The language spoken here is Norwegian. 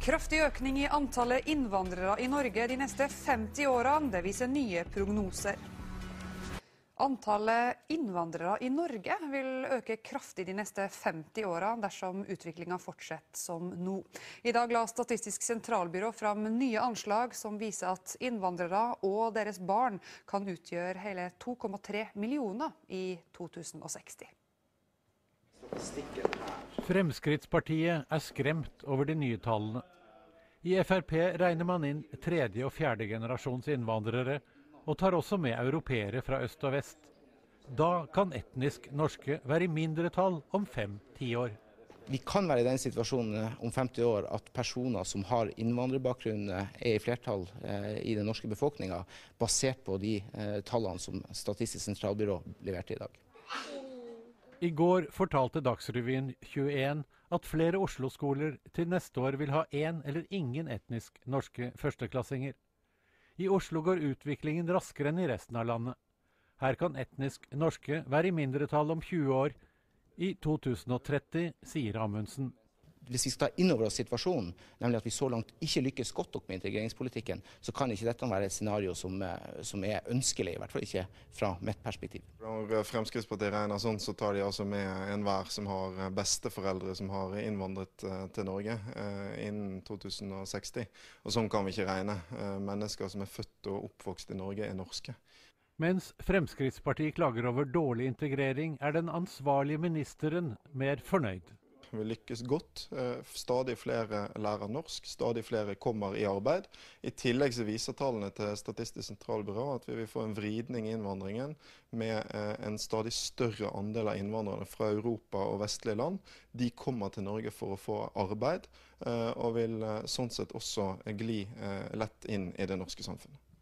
Kraftig økning i antallet innvandrere i Norge de neste 50 årene, det viser nye prognoser. Antallet innvandrere i Norge vil øke kraftig de neste 50 årene dersom utviklingen fortsetter som nå. I dag la Statistisk sentralbyrå fram nye anslag som viser at innvandrere og deres barn kan utgjøre hele 2,3 millioner i 2060. Fremskrittspartiet er skremt over de nye tallene. I Frp regner man inn tredje- og fjerde generasjons innvandrere, og tar også med europeere fra øst og vest. Da kan etnisk norske være i mindretall om 5-10 år. Vi kan være i den situasjonen om 50 år at personer som har innvandrerbakgrunn er i flertall i den norske befolkningen, basert på de tallene som Statistisk sentralbyrå leverte i dag. I går fortalte Dagsrevyen 21 at flere Oslo-skoler til neste år vil ha en eller ingen etnisk norske førsteklassinger. I Oslo går utviklingen raskere enn i resten av landet. Her kan etnisk norske være i mindretall om 20 år. I 2030, sier Amundsen. Hvis vi skal ta inn over oss situasjonen, nemlig at vi så langt ikke lykkes godt nok med integreringspolitikken, så kan ikke dette være et scenario som er ønskelig, i hvert fall ikke fra mitt perspektiv. Når Fremskrittspartiet regner sånn, så tar de altså med enhver som har besteforeldre som har innvandret til Norge innen 2060. Og sånn kan vi ikke regne. Mennesker som er født og oppvokst i Norge er norske. Mens Fremskrittspartiet klager over dårlig integrering, er den ansvarlige ministeren mer fornøyd. Vi lykkes godt. Stadig flere lærer norsk, stadig flere kommer i arbeid. I tillegg så viser tallene til Statistisk sentralbyrå at vi vil få en vridning i innvandringen med en stadig større andel av innvandrerne fra Europa og vestlige land. De kommer til Norge for å få arbeid, og vil sånn sett også gli lett inn i det norske samfunnet.